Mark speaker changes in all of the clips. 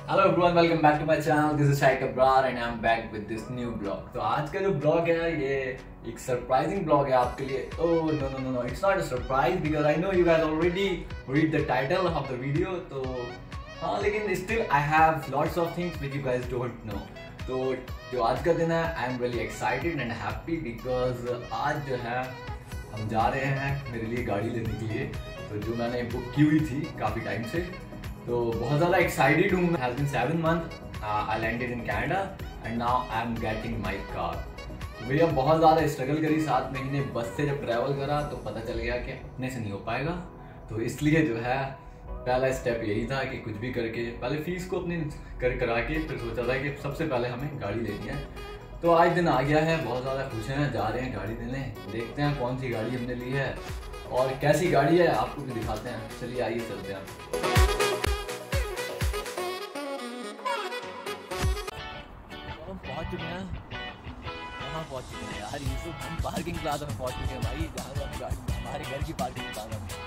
Speaker 1: Hello everyone, welcome back to my channel. This is Shaikh Abrar and I am back with this new vlog. तो आज का जो blog है ये एक सरप्राइजिंग ब्लॉग है आपके लिए। Oh no no no no, it's not a surprise because I know you guys already read the title of the video. तो हाँ, लेकिन still I have lots of things which you guys don't know. तो जो आज का दिन है, I am really excited and happy because आज जो है हम जा रहे हैं मेरे लिए गाड़ी लेने के लिए। तो जो मैंने बुक की हुई थी काफ़ी टाइम से, तो बहुत ज़्यादा एक्साइटेड हूँ। Has been 7 months I landed in Canada and now I am getting my car. भैया बहुत ज़्यादा स्ट्रगल करी 7 महीने बस से जब ट्रैवल करा तो पता चल गया कि अपने से नहीं हो पाएगा। तो इसलिए जो है पहला स्टेप यही था कि कुछ भी करके पहले फीस को अपनी करा के फिर सोचा था कि सबसे पहले हमें गाड़ी लेनी है। तो आज दिन आ गया है, बहुत ज़्यादा खुश हैं, जा रहे हैं गाड़ी लेने। देखते हैं कौन सी गाड़ी हमने ली है और कैसी गाड़ी है, आपको भी दिखाते हैं। चलिए आइए चलते हैं। पहुंच चुके हैं, कहाँ पहुंच चुके हैं यार यूसुफ? हम पार्किंग प्लाजा में पहुंच चुके हैं भाई, जहाँ हमारे घर की पार्किंग प्लाजा में।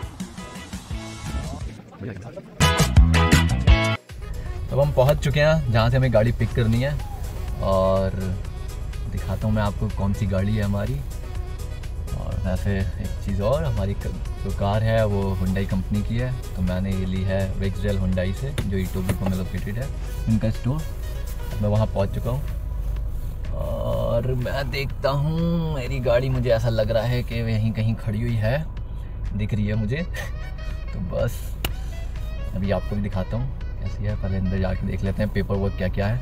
Speaker 1: अब हम पहुंच चुके हैं जहाँ से हमें गाड़ी पिक करनी है और दिखाता हूँ मैं आपको कौन सी गाड़ी है हमारी। और वैसे एक चीज़ और, हमारी जो कार है वो हुंडई कंपनी की है। तो मैंने ये ली है रेक्सडेल हुंडई से, जो इटोबिको में लोकेटेड है उनका स्टोर। मैं वहाँ पहुँच चुका हूँ और मैं देखता हूँ मेरी गाड़ी, मुझे ऐसा लग रहा है कि यहीं कहीं खड़ी हुई है, दिख रही है मुझे। तो बस अभी आपको भी दिखाता हूँ कैसी है। पहले अंदर जाके देख लेते हैं पेपर वर्क क्या क्या है।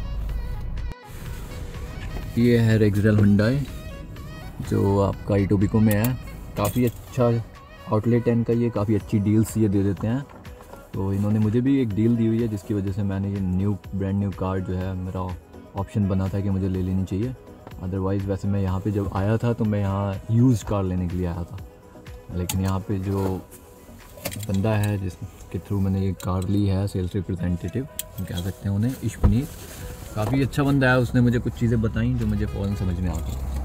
Speaker 1: ये है रेक्सडेल हुंडई जो आपका इटोबिको में है। काफ़ी अच्छा आउटलेट है इनका, ये काफ़ी अच्छी डील्स ये दे देते हैं। तो इन्होंने मुझे भी एक डील दी हुई है जिसकी वजह से मैंने ये ब्रांड न्यू कार जो है, मेरा ऑप्शन बना था कि मुझे ले लेनी चाहिए। अदरवाइज़ वैसे मैं यहाँ पे जब आया था तो मैं यहाँ यूज़ कार लेने के लिए आया था, लेकिन यहाँ पे जो बंदा है जिसके थ्रू मैंने ये कार ली है, सेल्स रिप्रेजेंटेटिव कह सकते हैं उन्हें, इश्पनीर, काफ़ी अच्छा बंदा है। उसने मुझे कुछ चीज़ें बताई जो मुझे फ़ौरन समझ में आ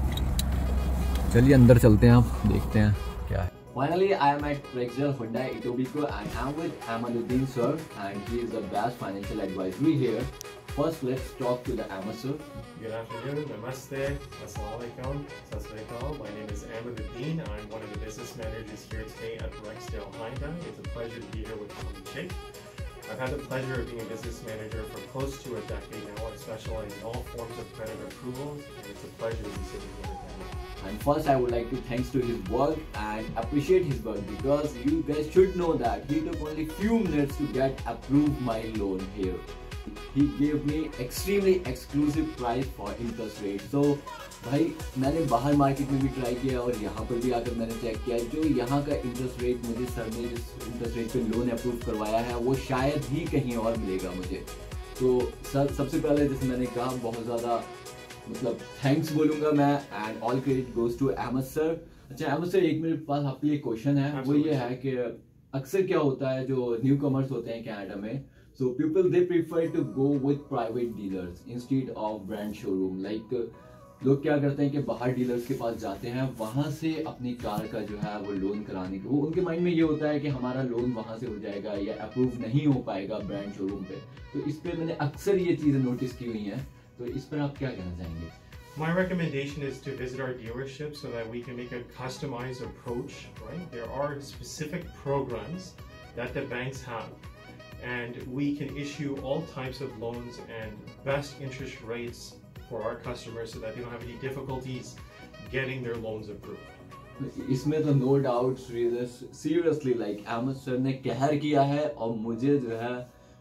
Speaker 1: गई। चलिए अंदर चलते हैं, आप देखते हैं क्या है। Finally, I am at Rexdale Hyundai Etobicoke and I am with Ahmaduddin sir, and he is the best financial advisory here. First, let's talk to the Ahmad sir.
Speaker 2: Good afternoon, namaste, assalamu alaikum, sasrikal. My name is Ahmaduddin. I'm one of the business managers here today at Rexdale Hyundai. It's a pleasure to be here with Abu Sheikh. I've had the pleasure of being a business manager for close to a decade now. I specialize in all forms of credit approvals, and it's a pleasure to be sitting here with him.
Speaker 1: And first I would like to thanks to his work and appreciate his work because you guys should know that he took only few minutes to get approved my loan here. He gave me extremely exclusive price for interest rate. So भाई मैंने बाहर market में भी try किया और यहाँ पर भी आकर मैंने चेक किया, जो यहाँ का इंटरेस्ट रेट मुझे सर ने जिस इंटरेस्ट रेट पे लोन अप्रूव करवाया है वो शायद ही कहीं और मिलेगा मुझे। तो सर सबसे पहले जैसे मैंने कहा बहुत ज़्यादा मतलब थैंक्स बोलूँगा मैं, and all credit goes to Ahmed sir. अच्छा अहमद सर, एक मेरे पास आपके लिए क्वेश्चन है। वो ये है कि अक्सर क्या होता है जो न्यू कमर्स होते हैं कनाडा में, so people they prefer to go with private dealers instead of brand showroom. Like लोग क्या करते हैं कि बाहर डीलर्स के पास जाते हैं, वहाँ से अपनी कार का जो है वो लोन कराने को, वो उनके माइंड में ये होता है कि हमारा लोन वहाँ से हो जाएगा या अप्रूव नहीं हो पाएगा ब्रांड शोरूम पे। तो इस पर मैंने अक्सर ये चीज़ें नोटिस की हुई हैं, तो इस पर आप क्या कहना चाहेंगे?
Speaker 2: My recommendation is to visit our dealership so that we can make a customized approach, right? There are specific programs that the banks have, and we can issue all types of loans and best interest rates for our customers so that they don't have any difficulties getting their loans approved.
Speaker 1: इसमें तो no doubt seriously like Ahmed sir ने कहर किया है और मुझे जो है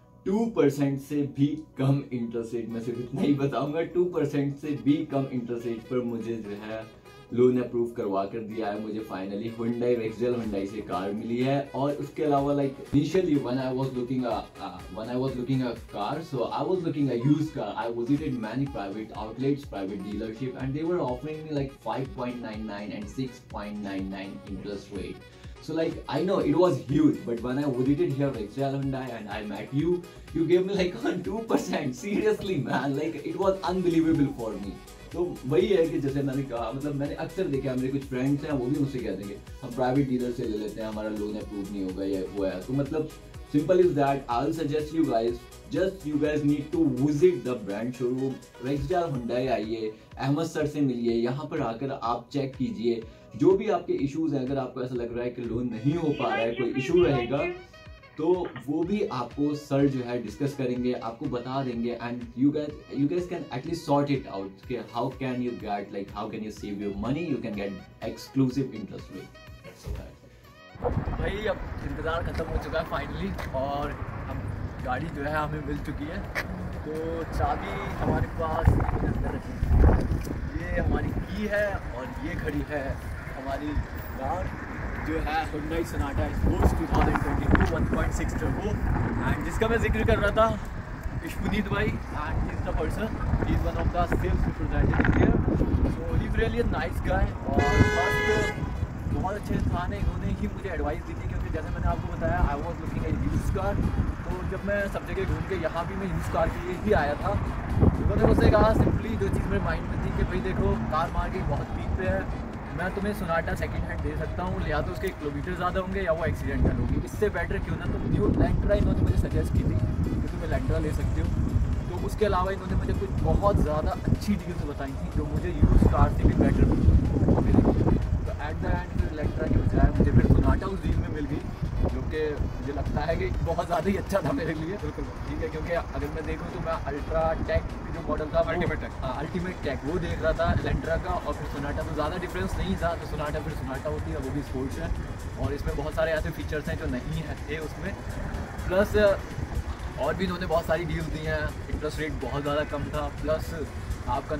Speaker 1: 2% से भी कम इंटरेस्ट रेट, मैं सिर्फ इतना ही बताऊंगा, 2% से भी कम इंटरेस्ट रेट पर मुझे जो है लोन अप्रूव करवा कर दिया है। मुझे फाइनली हुंडई रेक्सडेल हुंडई से कार मिली है। और उसके अलावा like initially when I was looking a car, so I was looking a used car, I visited many private outlets, private dealership, and they were offering me like 5.99 and 6.99 interest rate. So like I know it was huge, but when I visited here Rexdale Hyundai and I met you, you gave me like 2%. Seriously man, like it was unbelievable for me. तो वही है कि जैसे मैंने कहा, मतलब मैंने अक्सर देखा, मेरे कुछ फ्रेंड्स हैं वो भी मुझसे कहते हैं कि हम प्राइवेट डीलर से ले लेते हैं, हमारा लोन अप्रूव नहीं होगा या वो है। तो मतलब simple is that, I will suggest you guys just you guys need to visit the brand showroom Rexdale Hyundai. आइए, अहमद सर से मिलिए, यहाँ पर आकर आप चेक कीजिए जो भी आपके इश्यूज हैं। अगर आपको ऐसा लग रहा है कि लोन नहीं हो पा रहा है, कोई इशू रहेगा, तो वो भी आपको सर जो है डिस्कस करेंगे, आपको बता देंगे, and you guys can at least sort it out कि how can you get, like how can you save your money, you can get exclusive interest rate. भाई अब इंतज़ार ख़त्म हो चुका है फाइनली, और हम गाड़ी जो है हमें मिल चुकी है। तो चाबी हमारे पास अंदर रखी है, ये हमारी की है, और ये खड़ी है हमारी कार जो है Hyundai Sonata Sports 2022 1.6 turbo, and जिसका मैं जिक्र कर रहा था इशपुनीत भाई, and he is the person, he is one of the sales representative here, so he is really a nice guy. और फर्स्ट बहुत अच्छे इंसान है, इन्होंने ही मुझे एडवाइस दी थी, क्योंकि जैसे मैंने आपको बताया I was looking at use car, तो जब मैं सब जगह घूम के यहाँ भी मैं यूज कार के लिए ही आया था। उन्होंने मुझसे कहा सिंपली जो चीज़ मेरे माइंड में थी कि भाई देखो कार मार्केट बहुत पीक पे है, मैं तुम्हें सोनाटा सेकंड हैंड दे सकता हूँ, या तो उसके किलोमीटर ज़्यादा होंगे या वो एक्सीडेंटल होगी, इससे बेटर क्यों ना तुम न्यू लैंड्रा, इन्होंने मुझे सजेस्ट की थी कि तुम्हें लैंड्रा ले सकते हो। तो उसके अलावा इन्होंने मुझे कुछ बहुत ज़्यादा अच्छी डील्स बताई थी जो मुझे यूज कार से भी बेटर मिली। तो एट द एंड फिर लैंड्रा के बजाय मुझे फिर सोनाटा उस डील में मिल गई, जो कि मुझे लगता है कि बहुत ज़्यादा ही अच्छा था मेरे लिए। बिल्कुल ठीक है, क्योंकि अगर मैं देखूँ तो मैं अल्ट्रा टेक जो मॉडल था, अल्टीमेट टेक वो देख रहा था लैंड्रा का, और फिर सोनाटा तो ज़्यादा डिफरेंस नहीं था। तो सोनाटा फिर सोनाटा होती है, वो भी स्पोर्ट्स है, और इसमें बहुत सारे ऐसे फीचर्स हैं जो नहीं है थे उसमें, प्लस और भी इन्होंने बहुत सारी डील्स दी हैं, इंटरेस्ट रेट बहुत ज़्यादा कम था, प्लस आपका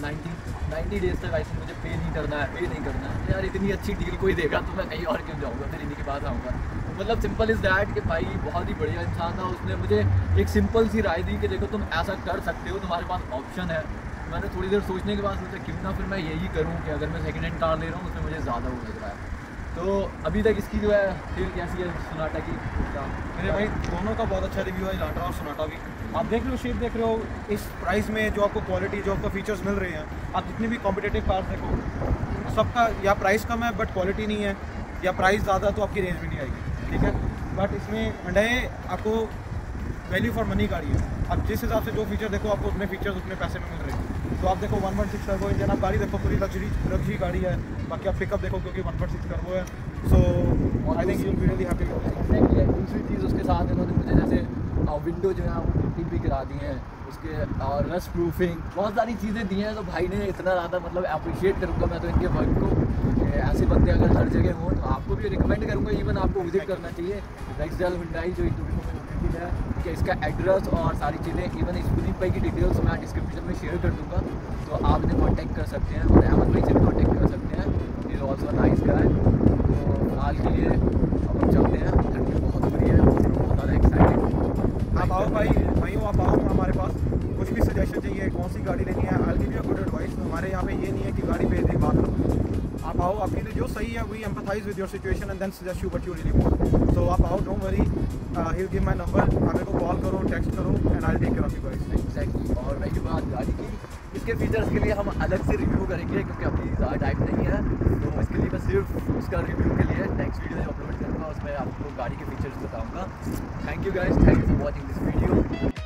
Speaker 1: 90 डेज़ तक ऐसे मुझे पे नहीं करना है। यार इतनी अच्छी डील कोई देगा तो मैं कहीं और क्यों जाऊँगा, फिर इन्हीं के पास आऊँगा। मतलब सिंपल इज़ दैट कि भाई बहुत ही बढ़िया इंसान था, उसने मुझे एक सिंपल सी राय दी कि देखो तुम ऐसा कर सकते हो, तुम्हारे पास ऑप्शन है। मैंने थोड़ी देर सोचने के बाद सोचा क्यों ना फिर मैं यही करूँ कि अगर मैं सेकेंड हैंड कार ले रहा हूँ उसमें मुझे ज़्यादा वो लग रहा है। तो अभी तक इसकी जो है डील कैसी है सोनाटा की?
Speaker 3: मेरे भाई दोनों का बहुत अच्छा रिव्यू है, लैंड्रा और सोनाटा भी। आप देख रहे हो, शेप देख रहे हो, इस प्राइस में जो आपको क्वालिटी, जो आपको फीचर्स मिल रहे हैं, आप जितने भी कॉम्पिटेटिव कार्स देखो सबका या प्राइस कम है बट क्वालिटी नहीं है, या प्राइस ज़्यादा तो आपकी रेंज भी नहीं आएगी, ठीक है। बट इसमें Hyundai आपको वैल्यू फॉर मनी गाड़ी है, आप जिस हिसाब से जो फीचर देखो आपको उतने फीचर्स उतने पैसे में मिल रहे हैं। तो आप देखो 1.6 टर्बो इंजन, आप गाड़ी देखो पूरी लग्जरी गाड़ी है, बाकी आप पिकअप देखो क्योंकि 1.6 टर्बो है, so I think you will be really happy.
Speaker 1: दूसरी चीज़ उसके साथ इन्होंने मुझे जैसे विंडो जो है वो टिंटिंग भी करा दी है उसके, और रस्ट प्रूफिंग, बहुत सारी चीज़ें दी हैं। तो भाई ने इतना ज़्यादा मतलब अप्रिशिएट करूँगा मैं तो इनके वर्क को। ऐसे बंदे अगर हर जगह हों तो आपको भी रिकमेंड करूँगा, इवन आपको विजिट करना चाहिए रेक्सडेल हुंडई जो इंटरव्यू में लोकेटेड है, कि इसका एड्रेस और सारी चीज़ें, इवन इशपुनीत भाई की डिटेल्स मैं डिस्क्रिप्शन में शेयर कर दूँगा, तो आप इन्हें कॉन्टैक्ट कर सकते हैं, और अहमद भाई से भी कॉन्टैक्ट कर सकते हैं, इज़ ऑल्सो नाइस गाय। तो फिलहाल के लिए अब हम चलते हैं, ठंडी बहुत हो रही है, बहुत ज़्यादा एक्साइटेड।
Speaker 3: आप आओ भाइयों, आप आओ हमारे पास, कुछ भी सजेशन चाहिए, कौन सी गाड़ी लेनी है, I give you good advice. हमारे यहाँ पे ये नहीं है कि गाड़ी पे बात करो, आप आओ, आपके लिए जो सही है we empathize with your situation and then suggest you what you really want. So आप आओ, don't worry, he will give my number, आप मेरे को कॉल करो, टेक्स्ट करो, and I will take care of you guys.
Speaker 1: Exactly. और रही बात गाड़ी की, इसके फीचर्स के लिए हम अलग से रिव्यू करेंगे, क्योंकि अभी ज़्यादा टाइम नहीं है, तो इसके लिए मैं सिर्फ उसका रिव्यू के लिए नेक्स्ट वीडियो में अपलोड करूँगा, उसमें आपको गाड़ी के फीचर्स बताऊँगा। Thank you guys, thank you for watching this video.